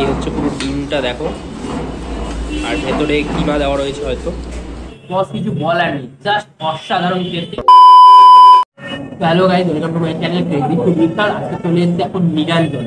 হচ্ছে পুরো ডিমটা দেখো, আর ভেতরে কিমা দেওয়া রয়েছে হয়তো। বস কিছু বলার নেই, জাস্ট অসাধারণ খেতে। Hello guys, welcome to my channel crazy food বিস্তার। আজকে চলে এসেছে এখন নিরঞ্জন।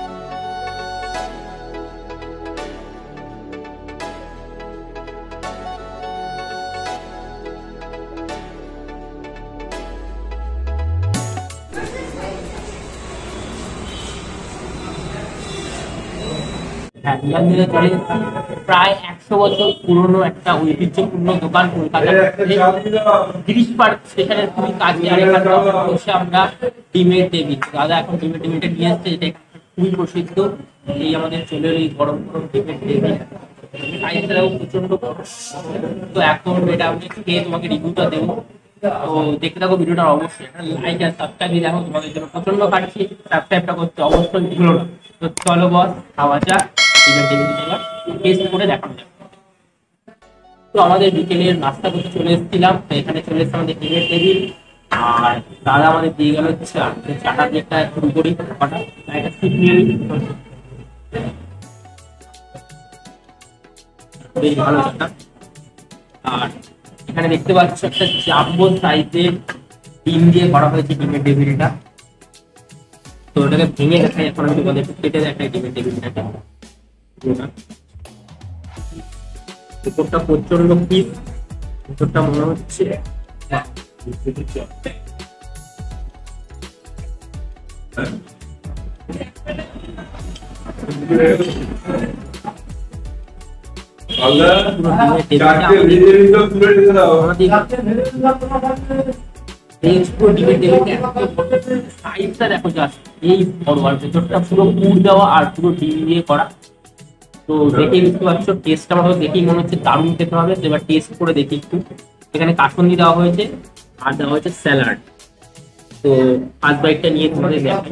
হ্যাঁ, নিরঞ্জনে চলে এসেছি। প্রায় 100 বছর পুরনো একটা ঐতিহ্যপূর্ণ দোকান কলকাতার গিরিশ পার্ক স্টেশনের খুবই কাছে। আর এখানে বসে আমরা ডিমের টেবিল, দাদা এখন ডিমের টেবিলটা নিয়ে এসছে, এটা খুবই প্রসিদ্ধ। এই আমাদের চলে এই গরম গরম ডিমের টেবিল, সাইজটাও প্রচন্ড বড়। তো এখন এটা আমি খেয়ে তোমাকে রিভিউটা দেবো, তো দেখতে থাকো ভিডিওটা। অবশ্যই লাইক আর সাবস্ক্রাইব দিয়ে দেখো, তোমাদের জন্য প্রচন্ড কাটছি, সাবস্ক্রাইবটা করতে অবশ্যই ভুলো না। তো চলো বস, খাওয়া যাক ডিমের টেবিল, এবার টেস্ট করে দেখানো যাবে। তো আমাদের বিকেলের নাস্তা করতে চলে এসেছিলাম, তো এখানে চলে এসেছে আমাদের ডিমের টেবিল। আর দাদা আমাদের দিয়ে গেল চা, চাটা দিয়ে একটা শুরু করি। একটা স্যুপ নিয়ে নিই, বেশ ভালো চাটা। আর এখানে দেখতে পাচ্ছ একটা জাম্বো সাইজের ডিম দিয়ে করা হয়েছে ডিমের টেবিলটা। তো ওটাকে ভেঙে দেখাই এখন আমি তোমাদের, কেটে দেখাই ডিমের টেবিলটাকে। উপরটা প্রচন্ড পিস, ভিতরটা মনে হচ্ছে দেখো জাস্ট এই বড়, আর ভেতরটা পুরো পুর দেওয়া আর পুরো ডিম দিয়ে করা। তো দেখে বুঝতে পারছো টেস্টটা আমার দেখেই মনে হচ্ছে দারুণ খেতে হবে। তো এবার টেস্ট করে দেখি একটু। এখানে কাসুন্দি দেওয়া হয়েছে আর দেওয়া হয়েছে স্যালাড। তো ফার্স্ট বাইটটা নিয়ে তোমাদের দেখো,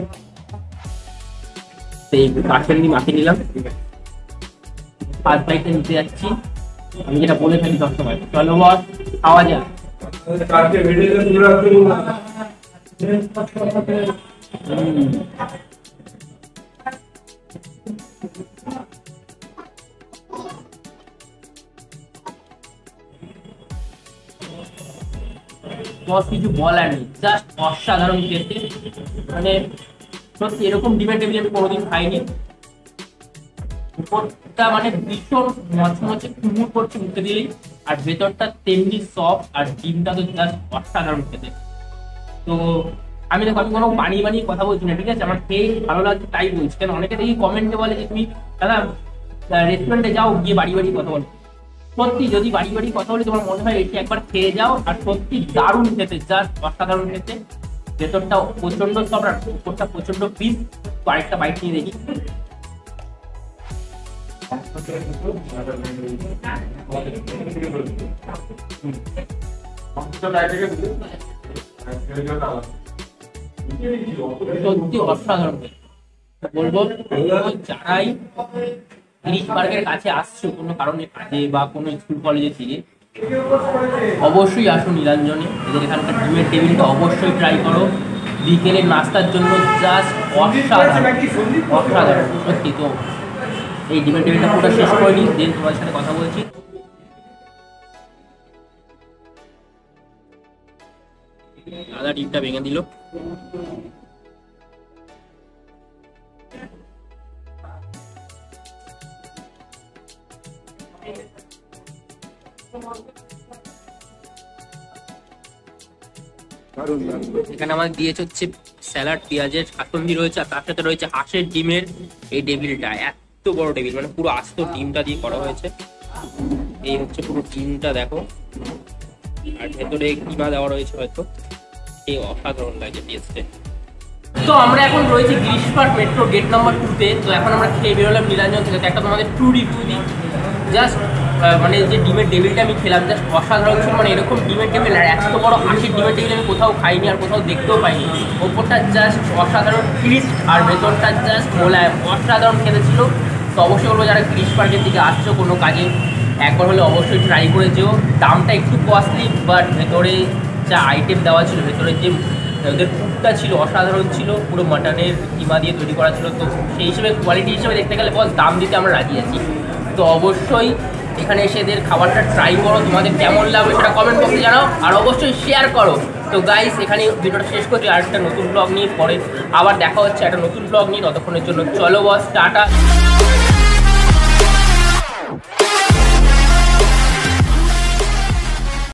সেই কাসুন্দি মাখিয়ে নিলাম, ফার্স্ট বাইটটা নিতে যাচ্ছি। আমি যেটা বলে থাকি সবসময়, চলো বস খাওয়া যাক। কিছু বলার নেই, জাস্ট অসাধারণ খেতে। মানে সত্যি এরকম ডিমের টেবিল আমি কোনোদিন খাইনি। উপরটা মানে ভীষণ মচমচে কুমুর করছে মুখে দিলেই, আর ভেতরটা তেমনি সফট, আর ডিমটা তো জাস্ট অসাধারণ খেতে। তো আমি দেখো, আমি কোনো বানিয়ে কথা বলছি না, ঠিক আছে? আমার খেয়ে ভালো লাগছে তাই বলছি। কেন অনেকে দেখি কমেন্টে বলে যে তুমি দাদা রেস্টুরেন্টে যাও, গিয়ে বাড়ি কথা বলো। সত্যি যদি বাড়ি কথা বলে তোমার মনে হয় এটি একবার খেয়ে যাও, আর সত্যি দারুণ খেতে, জাস্ট অসাধারণ খেতে। ভেতরটা প্রচন্ড সফট আর উপরটা প্রচন্ড পিস। তো আরেকটা বাইট নিয়ে দেখি। সত্যি অসাধারণ বলবো। যারাই গিরিশ পার্কের কাছে আসছো কোনো কারণে, কাজে বা কোনো স্কুল কলেজে থেকে, অবশ্যই আসো নিরঞ্জনে। এদের এখানকার ডিমের টেবিলটা অবশ্যই ট্রাই করো। বিকেলের নাস্তার জন্য জাস্ট অসাধারণ অসাধারণ সত্যি। তো এই ডিমের টেবিলটা পুরো শেষ করে নিই, দেন তোমার সাথে কথা বলছি। দাদা ডিমটা ভেঙে দিল। এখানে আমাদের দিয়েছে হচ্ছে স্যালাড, পেঁয়াজের কাসুন্দি রয়েছে, আর তার সাথে রয়েছে হাঁসের ডিমের এই টেবিলটা। এত বড় টেবিল, মানে পুরো আস্ত ডিমটা দিয়ে করা হয়েছে। এই হচ্ছে পুরো ডিমটা দেখো, আর ভেতরে কিমা দেওয়া রয়েছে হয়তো। এই অসাধারণ লাগে টেস্টে। তো আমরা এখন রয়েছি Girish Park metro gate number 2-তে। তো এখন আমরা খেয়ে বেরোলাম নিরঞ্জন থেকে। একটা তোমাদের ট্রু রিভিউ দিই। জাস্ট মানে যে ডিমের টেবিলটা আমি খেলাম, জাস্ট অসাধারণ ছিল। মানে এরকম ডিমের টেবিল আর এত বড় হাঁসির ডিমের টেবিল আমি কোথাও খাইনি, আর কোথাও দেখতেও পাইনি। ওপরটা জাস্ট অসাধারণ ক্রিস্প, আর ভেতরটা জাস্ট মোলায়েম, অসাধারণ খেতে ছিল। তো অবশ্যই বলবো যারা গিরিশ পার্কের দিকে আসছো কোনো কাজে, একবার হলে অবশ্যই ট্রাই করে যেও। দামটা একটু কস্টলি, বাট ভেতরে যা আইটেম দেওয়া ছিল, ভেতরে যে ওদের ফুডটা ছিল অসাধারণ ছিল, পুরো মাটনের কিমা দিয়ে তৈরি করা ছিল। তো সেই হিসেবে কোয়ালিটি হিসেবে দেখতে গেলে বল দাম দিতে আমরা রাজি আছি। তো অবশ্যই এখানে এসে এদের খাবারটা ট্রাই করো, তোমাদের কেমন লাগবে সেটা কমেন্ট বক্সে জানাও, আর অবশ্যই শেয়ার করো। তো গাইস এখানে ভিডিওটা শেষ করছি, আর একটা নতুন ব্লগ নিয়ে পরে আবার দেখা হচ্ছে একটা নতুন ব্লগ নিয়ে। ততক্ষণের জন্য চলো বস, টাটা।